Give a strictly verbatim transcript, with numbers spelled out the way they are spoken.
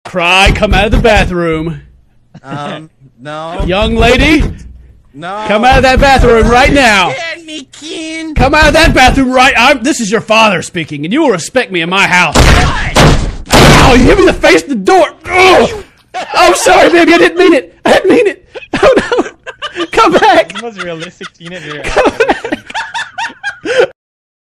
Cry, come out of the bathroom. Um, no. Young lady, no. Come out of that bathroom right now. Get me, Ken. Come out of that bathroom right. I'm, this is your father speaking, and you will respect me in my house. Ow! You hit me in the face of the door. Oh, I'm sorry, baby. I didn't mean it. I didn't mean it. Oh no! Come back. The most realistic teenager